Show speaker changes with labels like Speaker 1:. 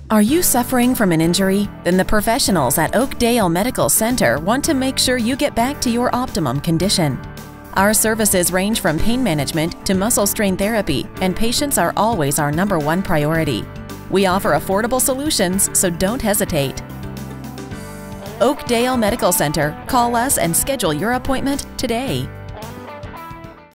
Speaker 1: Are you suffering from an injury? Then the professionals at Oakdale Medical Centre want to make sure you get back to your optimum condition. Our services range from pain management to muscle strain therapy, and patients are always our #1 priority. We offer affordable solutions, so don't hesitate. Oakdale Medical Centre. Call us and schedule your appointment today.